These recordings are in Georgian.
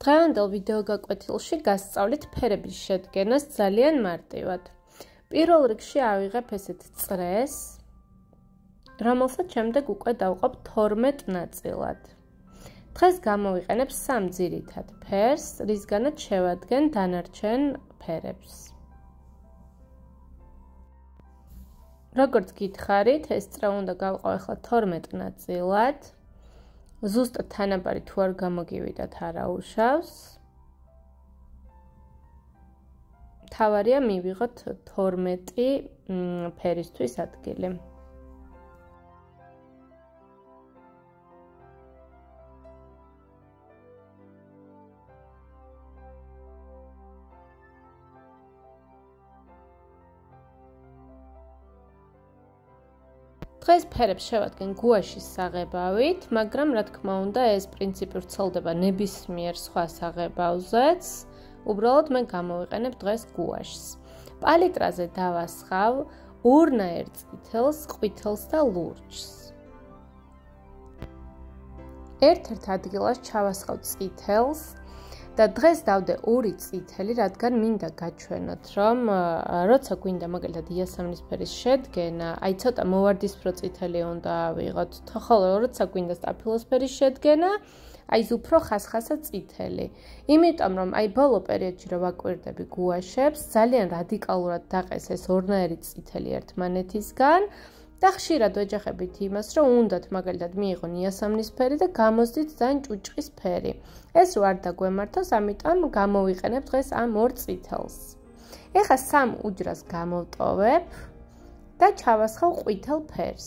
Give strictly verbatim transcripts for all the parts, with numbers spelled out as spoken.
დღევანდელ ვიდეო გაკვეთილში გასწავლით ფერების შედგენას ძალიან მარტივად. პირველ რიგში ავიღებ ესეთ წრეს, რომელსაც შემდეგ უკვე დავყოფ თორმეტ ნაწილად. დღეს გამოვიყენებ სამ ძირითად ფერს, რისგანაც შევადგენ დანარჩენ ფერებს. როგორც გითხარით, ეს წრე უნდა გავყავ ახლა თორმეტ ნაწილად. ზუსტად თანაბარი თუ არ გამოგივიდათ არა უშავს. მთავარია მივიღოთ თორმეტი ფერისთვის ადგილი. დღეს ფერებს შევადგენ გუაშის საღებავით, მაგრამ რა თქმა უნდა ეს პრინციპი ვრცელდება ნებისმიერ სხვა საღებავზეც. უბრალოდ მე გამოვიყენებ დღეს გუაშს. პალიტრაზე დავასხავ ორნაირ წითელს, ყვითელს და ლურჯს. ერთ-ერთ ადგილას ჩავასხავ წითელს და დღეს დავდე ორი წითელი, რადგან მინდა გაჩვენოთ, რომ როცა გვინდა მაგალითად იასამნისფერის შედგენა, აი ცოტა მოვარდისფრო წითელი უნდა ავიღოთ, ხოლო როცა გვინდა სტაფილოსფერის შედგენა, აი უფრო ხასხასა წითელი. იმიტომ რომ აი ბოლო პერიოდში რო ვაკვირდები გუაშებს, ძალიან რადიკალურად დაყეს ეს ორნაირი წითელი ერთმანეთისგან. და ხშირად ვეჯახებით იმას, რომ უნდათ მაგალითად მიიღონ იასამნისფერი და გამოსდით ძალიან ჭუჭყის ფერი. ეს რო არ დაგვემართოს, ამიტომ გამოვიყენებ დღეს ამ ორ წითელს. ეხლა სამ უჯრას გამოვტოვებ და ჩავასხავ ყვითელ ფერს.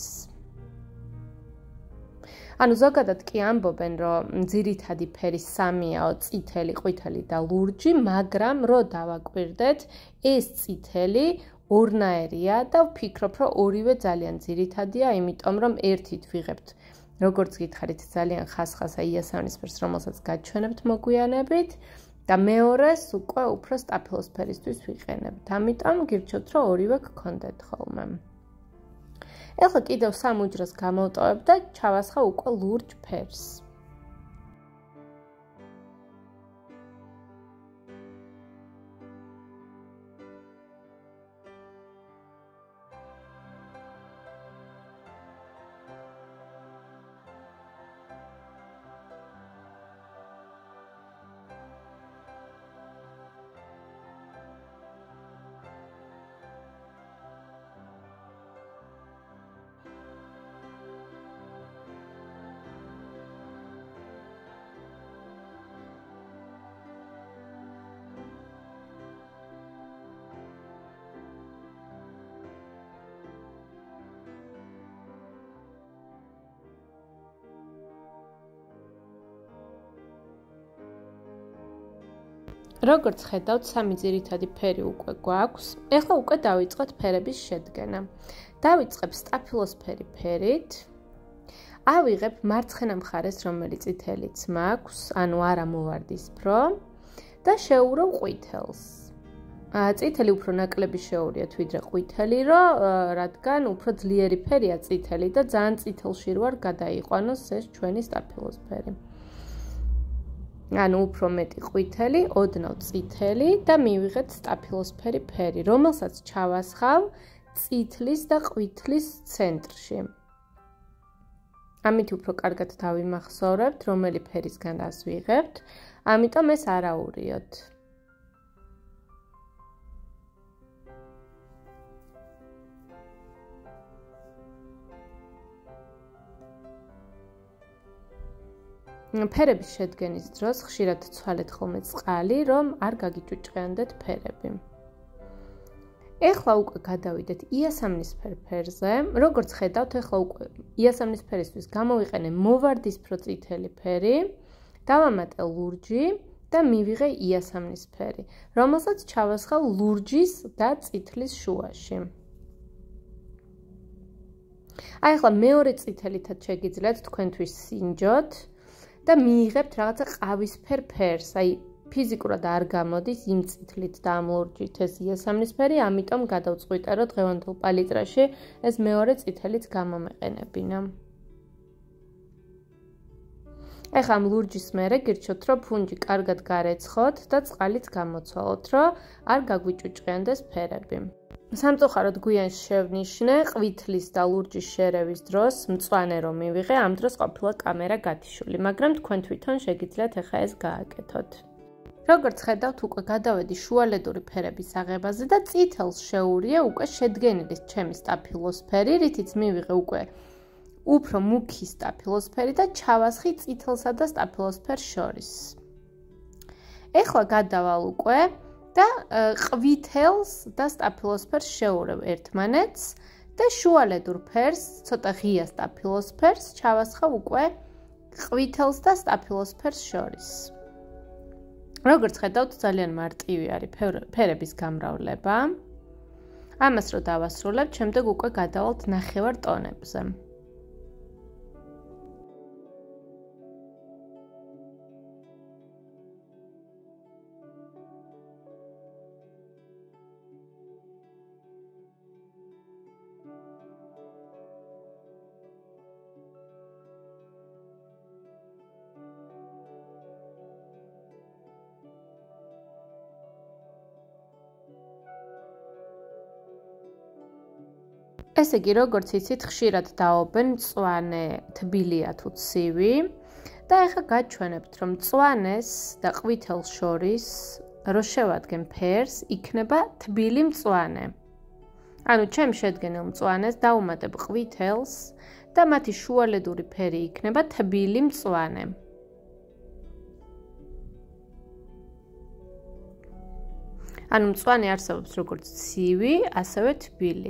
ანუ ზოგადად კი ამბობენ, რომ ძირითადი ფერი სამიაო, წითელი, ყვითელი და ლურჯი, მაგრამ რო დავაკვირდეთ, ეს წითელი ორნაირია და ვფიქრობ, რომ ორივე ძალიან ძირითადია, იმიტომ რომ ერთით ვიღებთ, როგორც გითხარით, ძალიან ხასხასა იასამნისფერს, რომელსაც გაჩვენებთ მოგვიანებით და მეორეს უკვე უფრო სტაფილოსფერისთვის ვიყენებთ. ამიტომ გირჩევთ, რომ ორივე გქონდეთ ხოლმე. ეხლა კიდევ სამ უჯრას გამოვტოვებ და ჩავასხავ უკვე ლურჯ ფერს. როგორც ხედავთ, სამი ძირითადი ფერი უკვე გვაქვს. ეხლა უკვე დავიწყოთ ფერების შედგენა. დავიწყებ სტაფილოსფერი ფერით. ავიღებ მარცხენა მხარეს, რომელიც წითელიც მაქვს, ანუ არა მოვარდისფრო და შევურავ ყვითელს. წითელი უფრო ნაკლები შევურიათ ვიდრე ყვითელი, რომ რადგან უფრო ძლიერი ფერია წითელი და ძალიან წითელში რო არ გადაიყვანოს ეს ჩვენი სტაფილოსფერი. ანუ უფრო მეტი ყვითელი, ოდნავ წითელი და მივიღეთ სტაფილოსფერი ფერი, რომელსაც ჩავასხავ წითლის და ყვითლის ცენტრში. ამით უფრო კარგად დავიმახსოვრებთ, რომელი ფერისგან რას ვიღებთ, ამიტომ ეს არაურიოთ. ფერების შედგენის დროს ხშირად ცვალეთ ხოლმე წყალი, რომ არ გაგიჭუჭყეანდეთ ფერები. ეხლა უკვე გადავიდეთ იასამნისფერ ფერზე. როგორც ხედავთ, ეხლა უკვე იასამნისფერისთვის გამოვიყენე მოვარდისფრო წითელი ფერი, დავამატე ლურჯი და მივიღე იასამნისფერი, რომელსაც ჩავასხავ ლურჯის და წითლის შუაში. აი ახლა მეორე წითელითაც შეგიძლიათ თქვენთვის სინჯოთ. და მიიღებთ რაღაცა ყავისფერ ფერს, აი ფიზიკურად არ გამოდის იმ წითლით და ამ ლურჯით ეს იასამნისფერი, ამიტომ გადავწყვიტე, რომ დღევანდელ პალიტრაში ეს მეორე წითელიც გამომეყენებინა. ეხლა ამ ლურჯის მერე გირჩევთ, რომ ფუნჯი კარგად გარეცხოთ და წყალით გამოცვალოთ, რომ არ გაგვიჭუჭყიანდეს ფერები. სამწუხაროდ გვიან შევნიშნე ყვითლის და ლურჯის შერევის დროს მწვანე რომ მივიღე, ამ დროს ყოფილა კამერა გათიშული, მაგრამ თქვენ თვითონ შეგიძლიათ ახლა ეს გააკეთოთ. როგორც ხედავთ, უკვე გადავედი შუალედური ფერების აღებაზე და წითელს შეურია უკვე შედგენილი ჩემი სტაფილოსფერი, რითიც მივიღე უკვე უფრო მუქი სტაფილოსფერი და ჩავასხი წითელსა და სტაფილოსფერს შორის. ეხლა გადავალ უკვე და ყვითელს და სტაფილოსფერს შეურევ ერთმანეთს და შუალედურ ფერს, ცოტა ღია სტაფილოსფერს ჩავასხავ უკვე ყვითელს და სტაფილოსფერს შორის. როგორც ხედავთ, ძალიან მარტივი არის ფერების გამრავლება. ამას რო დავასრულებ, შემდეგ უკვე გადავალთ ნახევარ ტონებზე. ესე იგი, როგორც იცით, ხშირად დაობენ მწვანე თბილია თუ ცივი და ეხლა გაჩვენებთ, რომ მწვანეს და ყვითელს შორის რო შევადგენ ფერს, იქნება თბილი მწვანე. ანუ ჩემ შედგენილ მწვანეს დავუმატებ ყვითელს და მათი შუალედური ფერი იქნება თბილი მწვანე. ანუ მწვანე არსებობს როგორც ცივი, ასევე თბილი.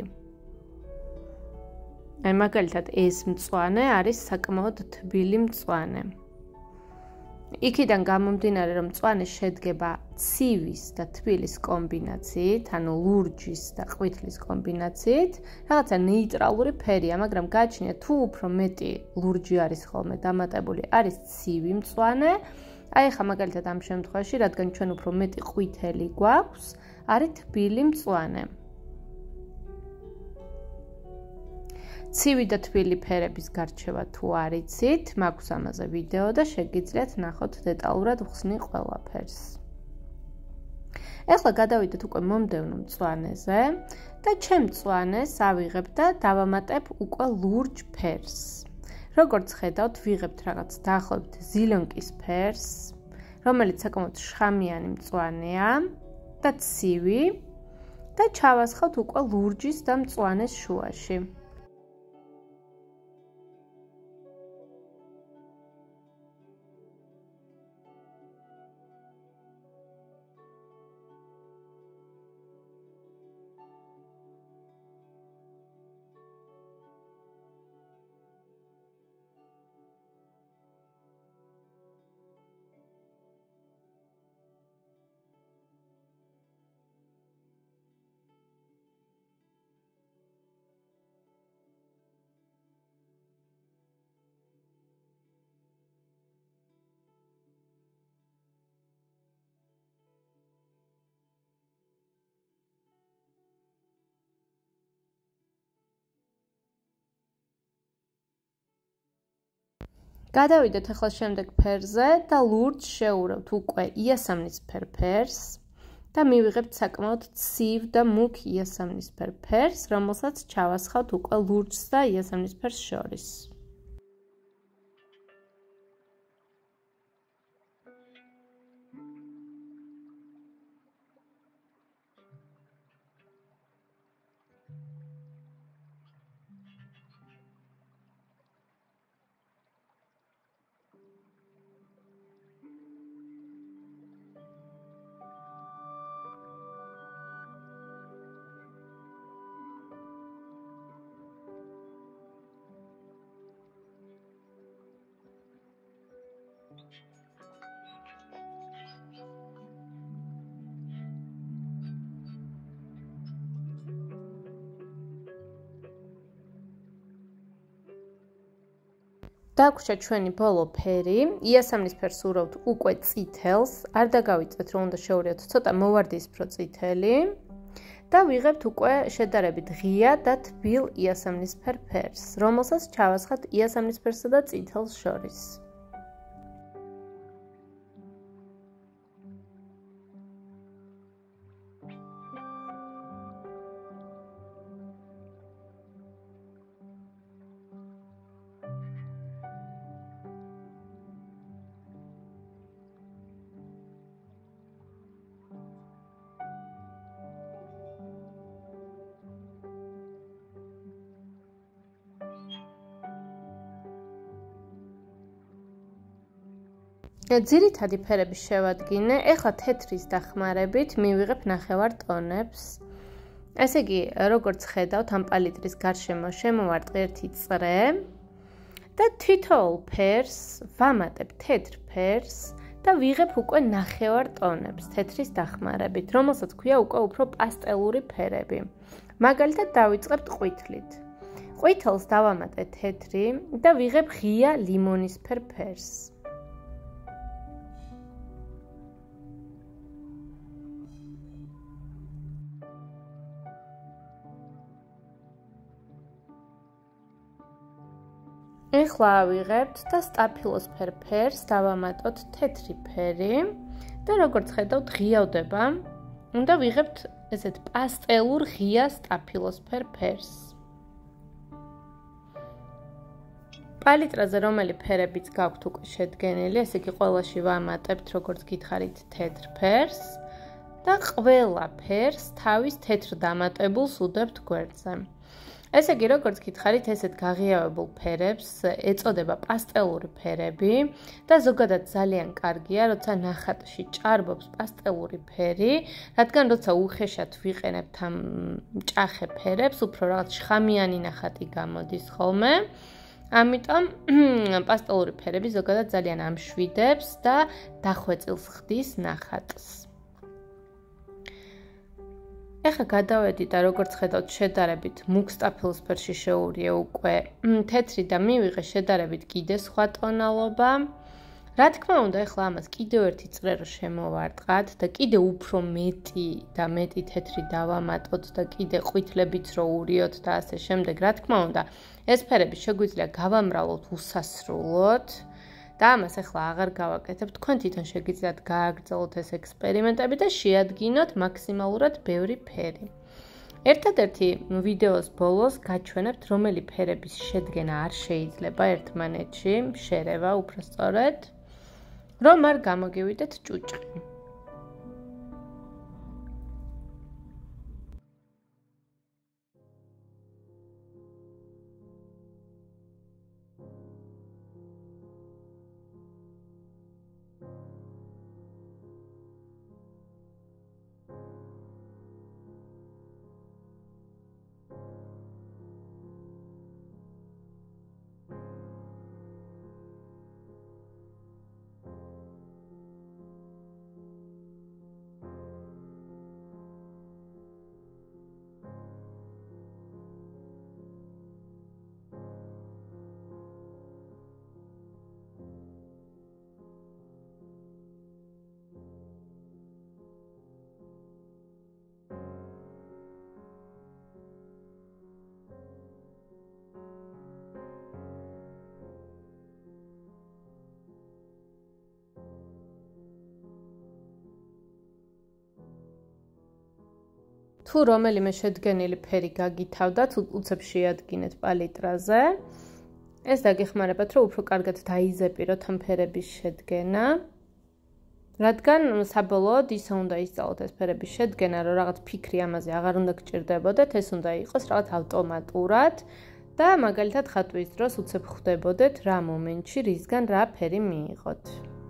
აი მაგალითად ეს მწვანე არის საკმაოდ თბილი მწვანე. იქიდან გამომდინარე, რომ მწვანე შედგება ცივის და თბილის კომბინაციით, ანუ ლურჯის და ყვითლის კომბინაციით, რაღაცა ნეიტრალური ფერია, მაგრამ გააჩნია თუ უფრო მეტი ლურჯი არის ხოლმე დამატებული, არის ცივი მწვანე. აი ხა მაგალითად ამ შემთხვევაში, რადგან ჩვენ უფრო მეტი ყვითელი გვაქვს, არის თბილი მწვანე. ცივი და თბილი ფერების გარჩევა თუ არ იცით, მაქვს ამაზე ვიდეო და შეგიძლიათ ნახოთ დეტალურად ვხსნი ყველაფერს. ეხლა გადავიდეთ უკვე მომდევნო მწვანეზე და ჩემ მწვანეს ავიღებ და დავამატებ უკვე ლურჯ ფერს. როგორც ხედავთ, ვიღებთ რაღაც დაახლოებით ზილონკის ფერს, რომელიც საკმაოდ შხამიანი მწვანეა და ცივი და ჩავასხავთ უკვე ლურჯის და მწვანეს შუაში. გადავიდეთ ახლა შემდეგ ფერზე და ლურჯს შევურავთ უკვე იასამნისფერ ფერს და მივიღებთ საკმაოდ ცივ და მუქ იასამნისფერ ფერს, რომელსაც ჩავასხავთ უკვე ლურჯს და იასამნისფერს შორის. დაგვრჩა ჩვენი ბოლო ფერი, იასამნისფერს ურავთ უკვე წითელს, არ დაგავიწყეთ რომ უნდა შევურიოთ ცოტა მოვარდისფრო წითელი და ვიღებთ უკვე შედარებით ღია და თბილ იასამნისფერ ფერს, რომელსაც ჩავასხავთ იასამნისფერსა და წითელს შორის. ძირითადი ფერების შევადგინე, ეხლა თეთრის დახმარებით მივიღებ ნახევარ ტონებს. ესე იგი, როგორც ხედავთ, ამ პალიტრის გარშემო შემოვარტყ ერთი წრე და თითოეულ ფერს ვამატებ თეთრ ფერს და ვიღებ უკვე ნახევარ ტონებს თეთრის დახმარებით, რომელსაც ქვია უკვე უფრო პასტელური ფერები. მაგალითად დავიწყებთ ყვითლით. ყვითელს დავამატე თეთრი და ვიღებ ღია ლიმონისფერ ფერს. ეხლა ავიღებთ და სტაფილოსფერ ფერს დავამატოთ თეთრი ფერი და როგორც ხედავთ ღიავდება, უნდა ვიღებთ ესეთ პასტელურ ღია სტაფილოსფერ ფერს. პალიტრაზე რომელი ფერებიც გაქვთ უკვე შედგენილი, ესე იგი ყველაში ვამატებთ როგორც გითხარით თეთრ ფერს და ყველა ფერს თავის თეთრ დამატებულს უდევთ გვერდზე. ესე იგი, როგორც გითხარით, ესეთ გაღიავებულ ფერებს ეწოდება პასტელური ფერები და ზოგადად ძალიან კარგია, როცა ნახატში ჭარბობს პასტელური ფერი, რადგან როცა უხეშად ვიყენებთ ამ ჭახე ფერებს, უფრო რაღაც შხამიანი ნახატი გამოდის ხოლმე. ამიტომ პასტელური ფერები ზოგადად ძალიან ამშვიდებს და დახვეწილს ხდის ნახატს. ეხლა გადავედი და როგორც ხედავთ შედარებით მუქ სტაფილოსფერში შეურიე უკვე თეთრი და მივიღე შედარებით კიდე სხვა ტონალობა. რა თქმა უნდა, ეხლა ამას კიდევ ერთი წრე რო შემოვარტყათ და კიდე უფრო მეტი და მეტი თეთრი დავამატოთ და კიდე ყვითლებიც რო ურიოთ და ასე შემდეგ, რა თქმა უნდა, ეს ფერები შეგვიძლია გავამრავლოთ უსასრულოდ. და ამას ახლა აღარ გავაკეთებ, თქვენ თვითონ შეგიძლიათ გააგრძელოთ ეს ექსპერიმენტები და შეადგინოთ მაქსიმალურად ბევრი ფერი. ერთადერთი ვიდეოს ბოლოს გაჩვენებთ, რომელი ფერების შედგენა არ შეიძლება ერთმანეთში, შერევა უბრალოდ, რომ არ გამოგივიდეთ ჭუჭყი. თუ რომელიმე შედგენილი ფერი გაგითავდათ, უცებ შეადგინეთ პალიტრაზე. ეს დაგეხმარებათ, რომ უფრო კარგად დაიზეპიროთ ამ ფერების შედგენა. რადგან საბოლოოდ ისე უნდა ისწავლოთ ეს ფერების შედგენა, რომ რაღაც ფიქრი ამაზე აღარ უნდა გჭირდებოდეთ, ეს უნდა იყოს რაღაც ავტომატურად და მაგალითად ხატვის დროს უცებ ხვდებოდეთ რა მომენტში რისგან რა ფერი მიიღოთ.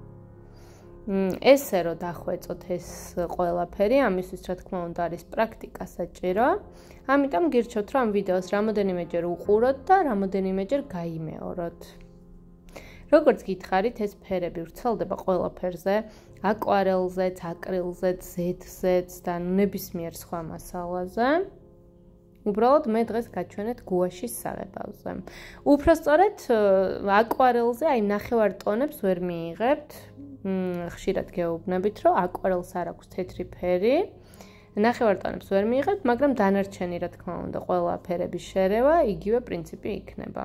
ესე რომ დახვეწოთ ეს ყველაფერი, ამისთვის რა თქმა უნდა არის პრაქტიკა საჭირო. ამიტომ გირჩევთ, რომ ამ ვიდეოს რამოდენიმეჯერ უყუროთ და რამოდენიმეჯერ გაიმეოროთ. როგორც გითხარით, ეს ფერები ვრცელდება ყველა ფერზე, აკვარელზეც, აკრილზეც, ზედზეც და ნებისმიერ სხვა მასალაზე. უბრალოდ მე დღეს გაჩვენეთ გუაშის საღებავზე. უпростоრად აკვარელზე აი ნახევარ ტონებს ვერ მიიღებთ. ხშირად გეუბნებით, რომ აკვარელს არ აქვს თეთრი ფერი. ნახევარ ტონებს ვერ მიიღებთ, მაგრამ დანარჩენი, რა თქმა უნდა, ყველა ფერების შერევა იგივე პრინციპი იქნება.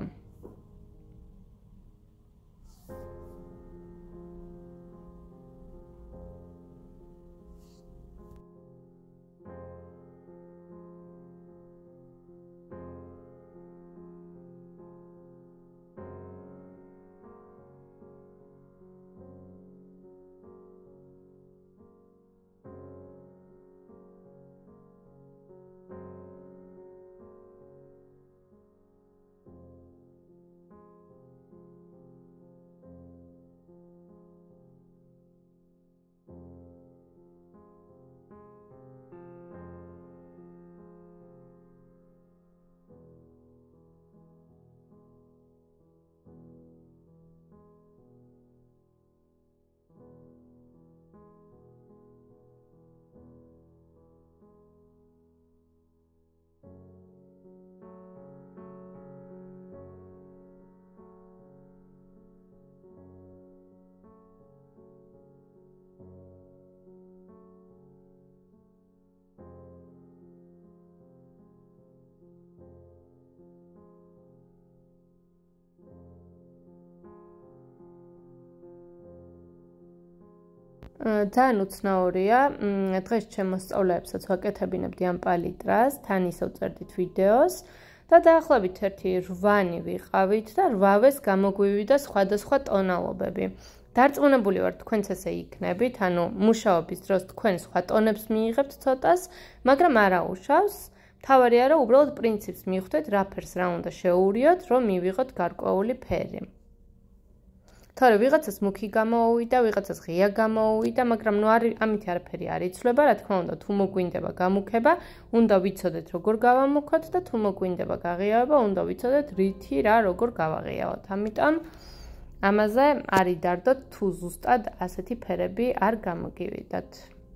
ძალიან უცნაურია. დღეს ჩემ მოსწავლეებსაც ვაკეთებინებდი ამ პალიტრას, თან ისევ წერდით ვიდეოს და დაახლოებით ერთი რვანი ვიყავით და რვავეს გამოგვივიდა სხვადასხვა ტონალობები. დარწმუნებული ვარ, თქვენც ესე იქნებით, ანუ მუშაობის დროს თქვენ სხვა ტონებს მიიღებთ ცოტას, მაგრამ არა უშავს. მთავარია, რომ უბრალოდ პრინციპს მიხვდეთ, რა ფერს რა უნდა შეურიოთ, რომ მივიღოთ გარკვეული ფერი. თორე ვიღაცას მუქი გამოუვიდა, ვიღაცას ღია გამოუვიდა, მაგრამ ნუ არ ამით არაფერი არ იცვლება, რა თქმა უნდა, თუ მოგვინდება გამუქება, უნდა ვიცოდეთ როგორ გავამუქოთ და თუ მოგვინდება გაღიავება, უნდა ვიცოდეთ რითი რა როგორ გავაღიავოთ. ამიტომ ამაზე არ იდარდოთ, თუ ზუსტად ასეთი ფერები არ გამოგივიდათ.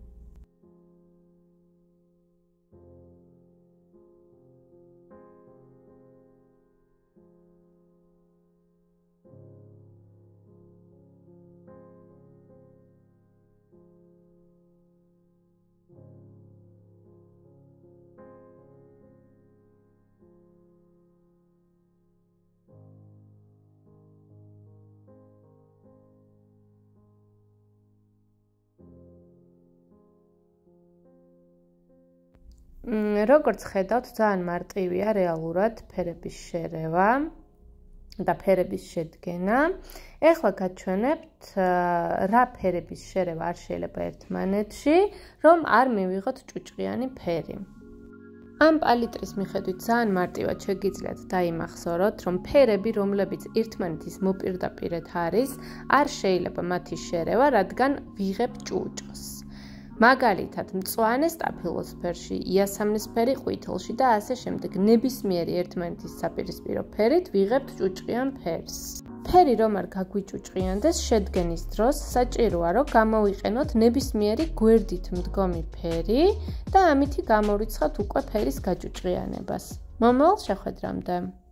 როგორც ხედავთ, ძალიან მარტივია რეალურად ფერების შერევა და ფერების შედგენა. ეხლა გაჩვენებთ, რა ფერების შერევა არ შეიძლება ერთმანეთში, რომ არ მივიღოთ ჭუჭყიანი ფერი. ამ პალიტრის მიხედვით ძალიან მარტივად შეგიძლიათ დაიმახსოვროთ, რომ ფერები, რომლებიც ერთმანეთის მოპირდაპირედ არის, არ შეიძლება მათი შერევა, რადგან ვიღებ ჭუჭყს. მაგალითად, მწვანე სტაფილოსფერში, იასამნისფერი ყვითელში და ასე შემდეგ ნებისმიერი ერთმანეთის საპირისპირო ფერით ვიღებთ ჭუჭყიან ფერს. ფერი რომ არ გაგვიჭუჭყიანდეს, შედგენის დროს საჭიროა, რომ გამოვიყენოთ ნებისმიერი გვერდით მდგომი ფერი და ამითი გამორიცხავთ უკვე ფერის გაჭუჭყიანებას. მომავალ შეხვედრამდე.